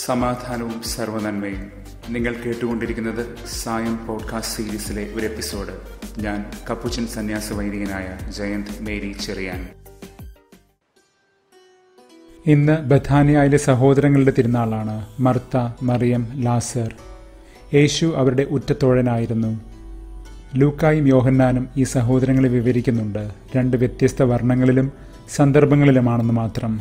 സമാധാനവും സർവ്വനന്മയും. നിങ്ങൾ കേട്ടുകൊണ്ടിരിക്കുന്നത് സായം പോഡ്കാസ്റ്റ് സീരീസിലെ ഒരു എപ്പിസോഡ്. ഞാൻ കപ്പുച്ചൻ സന്യാസ വൈദികനായ ജയന്ത് മേരി ചെറിയാൻ. ഇന്ന് ബഥാനിയയിലെ സഹോദരങ്ങളുടെ തിരുനാളാണ്. മർത്ത, മറിയം, ലാസർ. യേശു അവരുടെ ഉറ്റത്തോഴനായിരുന്നു. ലൂക്കായും യോഹന്നാനും ഈ സഹോദരങ്ങളെ വിവരിക്കുന്നുണ്ട്. രണ്ട് വ്യത്യസ്ത വർണ്ണങ്ങളിലും സന്ദർഭങ്ങളിലുമാണെന്ന് മാത്രം.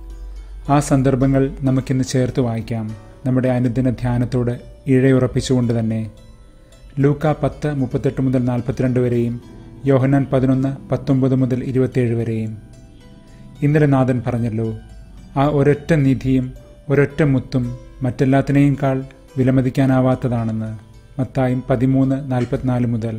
ആ സന്ദർഭങ്ങൾ നമുക്കിന്ന് ചേർത്ത് വായിക്കാം, നമ്മുടെ അനുദിന ധ്യാനത്തോട് ഇഴയുറപ്പിച്ചുകൊണ്ട് തന്നെ. ലൂക്ക 10:38 മുതൽ 42 വരെയും യോഹന്നാൻ 11:19 മുതൽ 27 വരെയും. ഇന്നലെ നാഥൻ പറഞ്ഞല്ലോ, ആ ഒരൊറ്റ നിധിയും ഒരൊറ്റ മുത്തും മറ്റെല്ലാത്തിനെയുംക്കാൾ വിലമതിക്കാനാവാത്തതാണെന്ന്. മത്തായി 13:44 മുതൽ.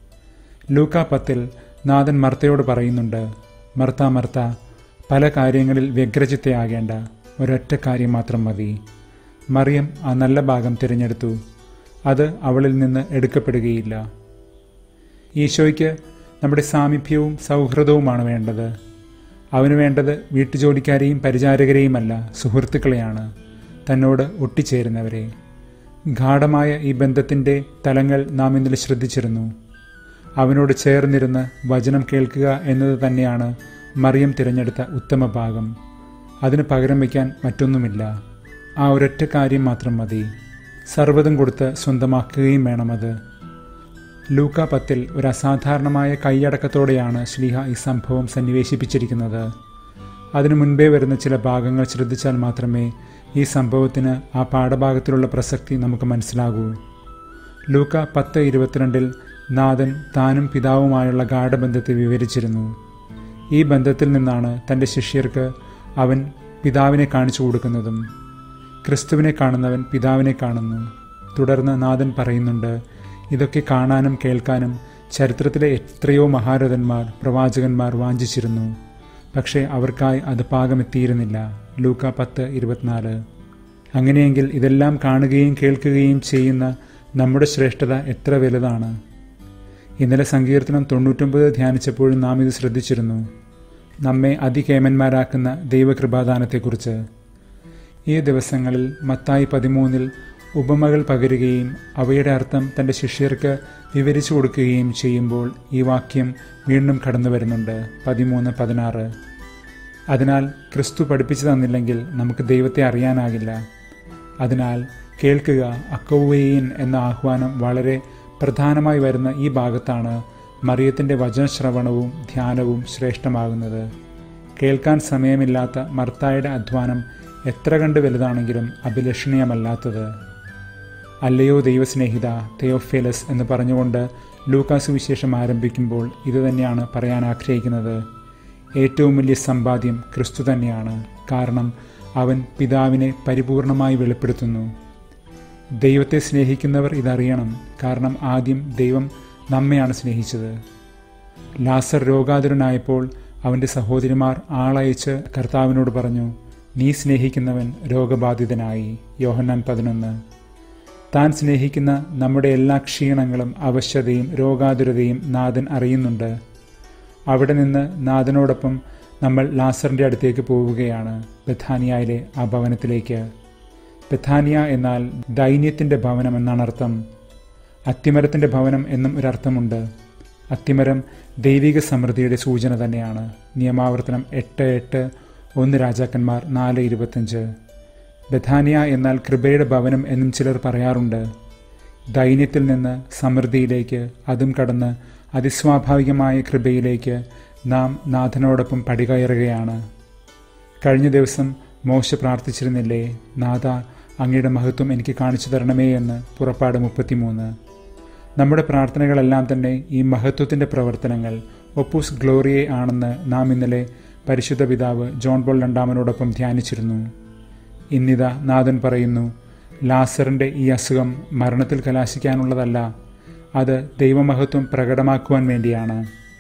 ലൂക്ക 10 നാഥൻ മർത്തയോട് പറയുന്നുണ്ട്, മർത്ത മർത്ത, പല കാര്യങ്ങളിൽ വ്യഗ്രചിത്തയാകേണ്ട, ഒരൊറ്റ കാര്യം മാത്രം മതി. മറിയം ആ നല്ല ഭാഗം തിരഞ്ഞെടുത്തു, അത് അവളിൽ നിന്ന് എടുക്കപ്പെടുകയില്ല. ഈശോയ്ക്ക് നമ്മുടെ സാമീപ്യവും സൗഹൃദവുമാണ് വേണ്ടത്. അവന് വേണ്ടത് വീട്ടുജോലിക്കാരെയും പരിചാരകരെയുമല്ല, സുഹൃത്തുക്കളെയാണ്, തന്നോട് ഒട്ടിച്ചേരുന്നവരെ. ഗാഢമായ ഈ ബന്ധത്തിൻ്റെ തലങ്ങൾ നാം ഇന്നലെ ശ്രദ്ധിച്ചിരുന്നു. അവനോട് ചേർന്നിരുന്ന് വചനം കേൾക്കുക എന്നത് തന്നെയാണ് മറിയം തിരഞ്ഞെടുത്ത ഉത്തമ ഭാഗം. അതിന് പകരം വയ്ക്കാൻ മറ്റൊന്നുമില്ല. ആ ഒരൊറ്റ കാര്യം മാത്രം മതി. സർവ്വതും കൊടുത്ത് സ്വന്തമാക്കുകയും വേണമത്. ലൂക്ക 10 ഒരു അസാധാരണമായ കൈയടക്കത്തോടെയാണ് ശ്ലീഹ ഈ സംഭവം സന്നിവേശിപ്പിച്ചിരിക്കുന്നത്. അതിനു മുൻപേ വരുന്ന ചില ഭാഗങ്ങൾ ശ്രദ്ധിച്ചാൽ മാത്രമേ ഈ സംഭവത്തിന് ആ പാഠഭാഗത്തിലുള്ള പ്രസക്തി നമുക്ക് മനസ്സിലാകൂ. ലൂക്ക 10:22 നാഥൻ താനും പിതാവുമായുള്ള ഗാഢബന്ധത്തെ വിവരിച്ചിരുന്നു. ഈ ബന്ധത്തിൽ നിന്നാണ് തൻ്റെ ശിഷ്യർക്ക് അവൻ പിതാവിനെ കാണിച്ചു കൊടുക്കുന്നതും. ക്രിസ്തുവിനെ കാണുന്നവൻ പിതാവിനെ കാണുന്നു. തുടർന്ന് നാഥൻ പറയുന്നുണ്ട്, ഇതൊക്കെ കാണാനും കേൾക്കാനും ചരിത്രത്തിലെ എത്രയോ മഹാരഥന്മാർ, പ്രവാചകന്മാർ വാഞ്ചിച്ചിരുന്നു. പക്ഷേ അവർക്കായി അത് പാകമെത്തിയിരുന്നില്ല. ലൂക്ക 10:24. അങ്ങനെയെങ്കിൽ ഇതെല്ലാം കാണുകയും കേൾക്കുകയും ചെയ്യുന്ന നമ്മുടെ ശ്രേഷ്ഠത എത്ര വലുതാണ്. ഇന്നലെ സങ്കീർത്തനം 99 ധ്യാനിച്ചപ്പോഴും നാം ഇത് ശ്രദ്ധിച്ചിരുന്നു, നമ്മെ അതികേമന്മാരാക്കുന്ന ദൈവകൃപാദാനത്തെക്കുറിച്ച്. ഈ ദിവസങ്ങളിൽ മത്തായി 13 ഉപമകൾ പകരുകയും അവയുടെ അർത്ഥം തൻ്റെ ശിഷ്യർക്ക് വിവരിച്ചു കൊടുക്കുകയും ചെയ്യുമ്പോൾ ഈ വാക്യം വീണ്ടും കടന്നു വരുന്നുണ്ട്. 13:16. അതിനാൽ ക്രിസ്തു പഠിപ്പിച്ചു തന്നില്ലെങ്കിൽ നമുക്ക് ദൈവത്തെ അറിയാനാകില്ല. അതിനാൽ കേൾക്കുക, അക്കൗവേയിൻ എന്ന ആഹ്വാനം വളരെ പ്രധാനമായി വരുന്ന ഈ ഭാഗത്താണ് മറിയത്തിൻ്റെ വചനശ്രവണവും ധ്യാനവും ശ്രേഷ്ഠമാകുന്നത്. കേൾക്കാൻ സമയമില്ലാത്ത മർത്തായുടെ അധ്വാനം എത്ര കണ്ട് വലുതാണെങ്കിലും അഭിലഷണീയമല്ലാത്തത്. അല്ലയോ ദൈവസ്നേഹിത തെയോഫിലസ് എന്ന് പറഞ്ഞുകൊണ്ട് ലൂക്കാ സുവിശേഷം ആരംഭിക്കുമ്പോൾ ഇതുതന്നെയാണ് പറയാൻ ആഗ്രഹിക്കുന്നത്. ഏറ്റവും വലിയ സമ്പാദ്യം ക്രിസ്തു തന്നെയാണ്. കാരണം അവൻ പിതാവിനെ പരിപൂർണമായി വെളിപ്പെടുത്തുന്നു. ദൈവത്തെ സ്നേഹിക്കുന്നവർ ഇതറിയണം. കാരണം ആദ്യം ദൈവം നമ്മെയാണ് സ്നേഹിച്ചത്. ലാസർ രോഗാതുരനായപ്പോൾ അവൻ്റെ സഹോദരിമാർ ആളയച്ച് കർത്താവിനോട് പറഞ്ഞു, നീ സ്നേഹിക്കുന്നവൻ രോഗബാധിതനായി. യോഹന്നാൻ 11. താൻ സ്നേഹിക്കുന്ന നമ്മുടെ എല്ലാ ക്ഷീണങ്ങളും അവശ്യതയും രോഗാതുരതയും നാഥൻ അറിയുന്നുണ്ട്. അവിടെ നിന്ന് നാഥനോടൊപ്പം നമ്മൾ ലാസറിൻ്റെ അടുത്തേക്ക് പോവുകയാണ്, ബഥാനിയയിലെ ആ ഭവനത്തിലേക്ക്. ബഥാനിയ എന്നാൽ ദൈന്യത്തിൻ്റെ ഭവനം എന്നാണ് അർത്ഥം. അത്തിമരത്തിൻ്റെ ഭവനം എന്നും ഒരർത്ഥമുണ്ട്. അത്തിമരം ദൈവിക സമൃദ്ധിയുടെ സൂചന തന്നെയാണ്. നിയമാവർത്തനം 8:8, 1 രാജാക്കന്മാർ 4:25. ബഥാനിയ എന്നാൽ കൃപയുടെ ഭവനം എന്നും ചിലർ പറയാറുണ്ട്. ദൈന്യത്തിൽ നിന്ന് സമൃദ്ധിയിലേക്ക്, അതും കടന്ന് അതിസ്വാഭാവികമായ കൃപയിലേക്ക് നാം നാഥനോടൊപ്പം പടികയറുകയാണ്. കഴിഞ്ഞ ദിവസം മോശ പ്രാർത്ഥിച്ചിരുന്നില്ലേ, നാഥ അങ്ങയുടെ മഹത്വം എനിക്ക് കാണിച്ചു തരണമേ എന്ന്. പുറപ്പാട് 33. നമ്മുടെ പ്രാർത്ഥനകളെല്ലാം തന്നെ ഈ മഹത്വത്തിൻ്റെ പ്രവർത്തനങ്ങൾ, ഒപ്പൂസ് ഗ്ലോറിയെ ആണെന്ന് നാം ഇന്നലെ പരിശുദ്ധ പിതാവ് ജോൺ പോൾ രണ്ടാമനോടൊപ്പം ധ്യാനിച്ചിരുന്നു. ഇന്നിതാ നാഥൻ പറയുന്നു, ലാസറിൻ്റെ ഈ അസുഖം മരണത്തിൽ കലാശിക്കാനുള്ളതല്ല, അത് ദൈവമഹത്വം പ്രകടമാക്കുവാൻ വേണ്ടിയാണ്.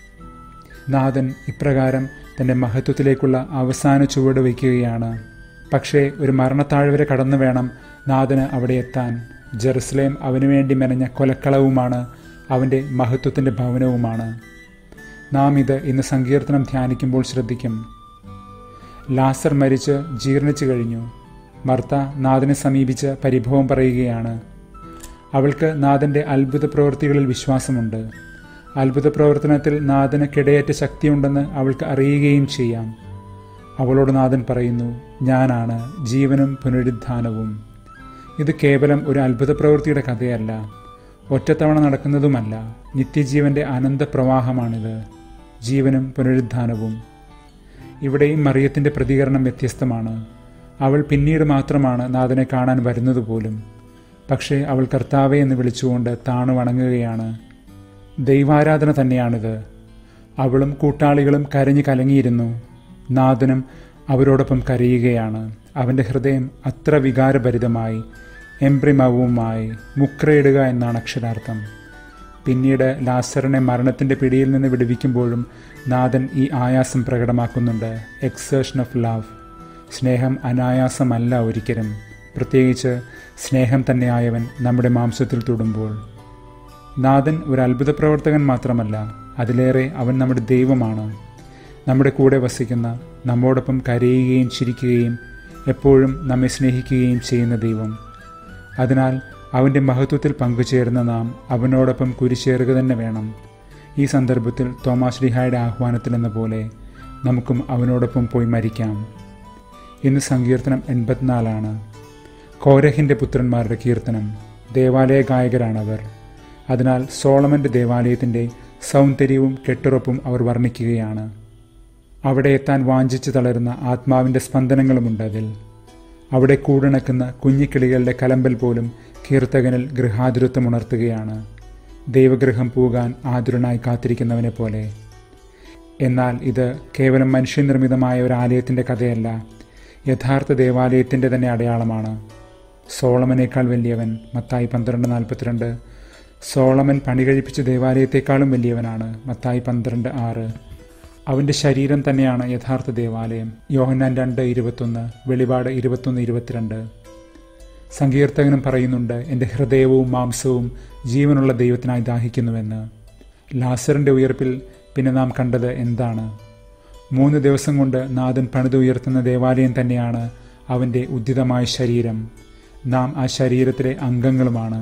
നാഥൻ ഇപ്രകാരം തൻ്റെ മഹത്വത്തിലേക്കുള്ള അവസാന ചുവട് വയ്ക്കുകയാണ്. പക്ഷേ ഒരു മരണത്താഴ്വര കടന്നു വേണം നാഥന് അവിടെ എത്താൻ. ജെറുസലേം അവനു വേണ്ടി മെനഞ്ഞ കൊലക്കളവുമാണ്, അവൻ്റെ മഹത്വത്തിൻ്റെ ഭവനവുമാണ്. നാം ഇത് ഇന്ന് സങ്കീർത്തനം ധ്യാനിക്കുമ്പോൾ ശ്രദ്ധിക്കും. ലാസർ മരിച്ച് ജീർണിച്ചു കഴിഞ്ഞു. മർത്ത നാഥനെ സമീപിച്ച് പരിഭവം പറയുകയാണ്. അവൾക്ക് നാഥൻ്റെ അത്ഭുത പ്രവൃത്തികളിൽ വിശ്വാസമുണ്ട്. അത്ഭുത പ്രവർത്തനത്തിൽ നാഥന് കിടയേറ്റ ശക്തിയുണ്ടെന്ന് അവൾക്ക് അറിയുകയും ചെയ്യാം. അവളോട് നാഥൻ പറയുന്നു, ഞാനാണ് ജീവനും പുനരുദ്ധാനവും. ഇത് കേവലം ഒരു അത്ഭുത പ്രവൃത്തിയുടെ കഥയല്ല, ഒറ്റത്തവണ നടക്കുന്നതുമല്ല. നിത്യജീവന്റെ അനന്ത പ്രവാഹമാണിത്, ജീവനും പുനരുദ്ധാനവും. ഇവിടെയും മറിയത്തിൻ്റെ പ്രതികരണം വ്യത്യസ്തമാണ്. അവൾ പിന്നീട് മാത്രമാണ് നാഥനെ കാണാൻ വരുന്നത് പോലും. പക്ഷേ അവൾ കർത്താവേ എന്ന് വിളിച്ചുകൊണ്ട് താണു വണങ്ങുകയാണ്. ദൈവാരാധന തന്നെയാണിത്. അവളും കൂട്ടാളികളും കരഞ്ഞു കലങ്ങിയിരുന്നു. നാഥനും അവരോടൊപ്പം കരയുകയാണ്. അവൻ്റെ ഹൃദയം അത്ര വികാരഭരിതമായി, എംബ്രിമവുമായി, മുക്രയിടുക എന്നാണ് അക്ഷരാർത്ഥം. പിന്നീട് ലാസറിനെ മരണത്തിൻ്റെ പിടിയിൽ നിന്ന് വിടുവിക്കുമ്പോഴും നാഥൻ ഈ ആയാസം പ്രകടമാക്കുന്നുണ്ട്. Exertion of love. സ്നേഹം അനായാസമല്ല ഒരിക്കലും, പ്രത്യേകിച്ച് സ്നേഹം തന്നെയായവൻ നമ്മുടെ മാംസത്തിൽ തൊടുമ്പോൾ. നാഥൻ ഒരു അത്ഭുത പ്രവർത്തകൻ മാത്രമല്ല, അതിലേറെ അവൻ നമ്മുടെ ദൈവമാണ്. നമ്മുടെ കൂടെ വസിക്കുന്ന, നമ്മോടൊപ്പം കരയുകയും ചിരിക്കുകയും എപ്പോഴും നമ്മെ സ്നേഹിക്കുകയും ചെയ്യുന്ന ദൈവം. അതിനാൽ അവൻ്റെ മഹത്വത്തിൽ പങ്കുചേരുന്ന നാം അവനോടൊപ്പം കുരിശേറുക തന്നെ വേണം. ഈ സന്ദർഭത്തിൽ തോമാശ്ലീഹായുടെ ആഹ്വാനത്തിലെന്ന പോലെ നമുക്കും അവനോടൊപ്പം പോയി മരിക്കാം. ഇന്ന് സങ്കീർത്തനം 84 കോരഹിൻ്റെ പുത്രന്മാരുടെ കീർത്തനം. ദേവാലയ ഗായകരാണവർ. അതിനാൽ സോളമൻ്റെ ദേവാലയത്തിൻ്റെ സൗന്ദര്യവും കെട്ടുറപ്പും അവർ വർണ്ണിക്കുകയാണ്. അവിടെ എത്താൻ വാഞ്ചിച്ച് തളരുന്ന ആത്മാവിൻ്റെ സ്പന്ദനങ്ങളുമുണ്ട് അതിൽ. അവിടെ കൂടിണക്കുന്ന കുഞ്ഞിക്കിളികളുടെ കലമ്പൽ പോലും കീർത്തകനിൽ ഗൃഹാതുരത്വം ഉണർത്തുകയാണ്, ദൈവഗൃഹം പോകാൻ ആതുരനായി കാത്തിരിക്കുന്നവനെ പോലെ. എന്നാൽ ഇത് കേവലം മനുഷ്യനിർമ്മിതമായ ഒരു ആലയത്തിൻ്റെ കഥയല്ല, യഥാർത്ഥ ദേവാലയത്തിൻ്റെ തന്നെ അടയാളമാണ്. സോളമനേക്കാൾ വലിയവൻ, മത്തായി 12:42. സോളമൻ പണി കഴിപ്പിച്ച ദേവാലയത്തെക്കാളും വലിയവനാണ്, മത്തായി 12:6. അവൻ്റെ ശരീരം തന്നെയാണ് യഥാർത്ഥ ദേവാലയം, യോഹന്നാൻ 2:21, വെളിപാട് 21:22. സങ്കീർത്തകനും പറയുന്നുണ്ട്, എൻ്റെ ഹൃദയവും മാംസവും ജീവനുള്ള ദൈവത്തിനായി ദാഹിക്കുന്നുവെന്ന്. ലാസറിൻ്റെ ഉയർപ്പിൽ പിന്നെ നാം കണ്ടത് എന്താണ്? 3 ദിവസം കൊണ്ട് നാഥൻ പണിതുയർത്തുന്ന ദേവാലയം തന്നെയാണ് അവൻ്റെ ഉദ്ധിതമായ ശരീരം. നാം ആ ശരീരത്തിലെ അംഗങ്ങളുമാണ്.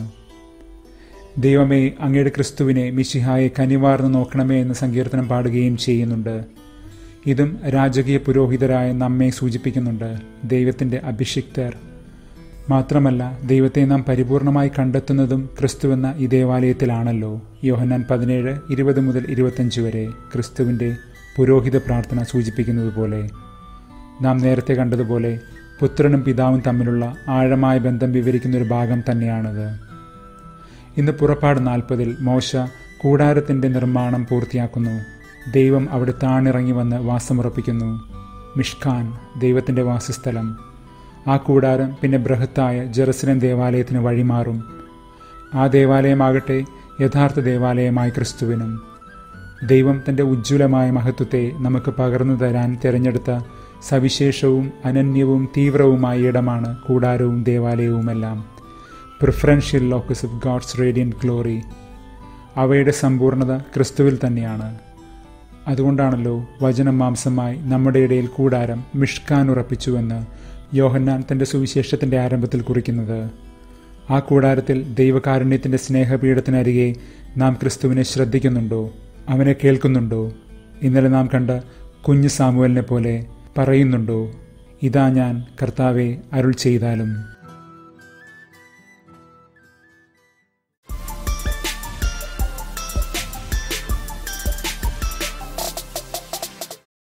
ദൈവമേ, അങ്ങയുടെ ക്രിസ്തുവിനെ, മിശിഹായെ കനിവാർന്ന് നോക്കണമേ എന്ന് സങ്കീർത്തനം പാടുകയും ചെയ്യുന്നുണ്ട്. ഇതും രാജകീയ പുരോഹിതരായ നമ്മെ സൂചിപ്പിക്കുന്നുണ്ട്, ദൈവത്തിൻ്റെ അഭിഷിക്തർ. മാത്രമല്ല, ദൈവത്തെ നാം പരിപൂർണമായി കണ്ടെത്തുന്നതും ക്രിസ്തുവെന്ന ഈ ദേവാലയത്തിലാണല്ലോ. യോഹന്നാൻ 17:20-25 വരെ ക്രിസ്തുവിൻ്റെ പുരോഹിത പ്രാർത്ഥന സൂചിപ്പിക്കുന്നത് പോലെ. നാം നേരത്തെ കണ്ടതുപോലെ പുത്രനും പിതാവും തമ്മിലുള്ള ആഴമായ ബന്ധം വിവരിക്കുന്നൊരു ഭാഗം തന്നെയാണത്. ഇന്ന് പുറപ്പാട് 40 മോശ കൂടാരത്തിൻ്റെ നിർമ്മാണം പൂർത്തിയാക്കുന്നു. ദൈവം അവിടെ താണിറങ്ങി വന്ന് വാസമുറപ്പിക്കുന്നു. മിഷ്കാൻ, ദൈവത്തിൻ്റെ വാസസ്ഥലം. ആ കൂടാരം പിന്നെ ബൃഹത്തായ ജെറുസലേം ദേവാലയത്തിന് വഴിമാറും. ആ ദേവാലയമാകട്ടെ യഥാർത്ഥ ദേവാലയമായി ക്രിസ്തുവിനും. ദൈവം തൻ്റെ ഉജ്ജ്വലമായ മഹത്വത്തെ നമുക്ക് പകർന്നു തരാൻ തിരഞ്ഞെടുത്ത സവിശേഷവും അനന്യവും തീവ്രവുമായ ഇടമാണ് കൂടാരവും ദേവാലയവുമെല്ലാം. Preferential locus of God's radiant glory. അവയുടെ സമ്പൂർണത ക്രിസ്തുവിൽ തന്നെയാണ്. അതുകൊണ്ടാണല്ലോ വചനം മാംസമായി നമ്മുടെ ഇടയിൽ കൂടാരം, മിഷ്കാൻ ഉറപ്പിച്ചുവെന്ന് യോഹന്നാൻ തൻ്റെ സുവിശേഷത്തിൻ്റെ ആരംഭത്തിൽ കുറിക്കുന്നത്. ആ കൂടാരത്തിൽ ദൈവകാരുണ്യത്തിൻ്റെ സ്നേഹപീഠത്തിനരികെ നാം ക്രിസ്തുവിനെ ശ്രദ്ധിക്കുന്നുണ്ടോ? അവനെ കേൾക്കുന്നുണ്ടോ? ഇന്നലെ നാം കണ്ട കുഞ്ഞു സാമുവലിനെ പോലെ പറയുന്നുണ്ടോ, ഇതാ ഞാൻ കർത്താവെ, അരുൾ ചെയ്താലും.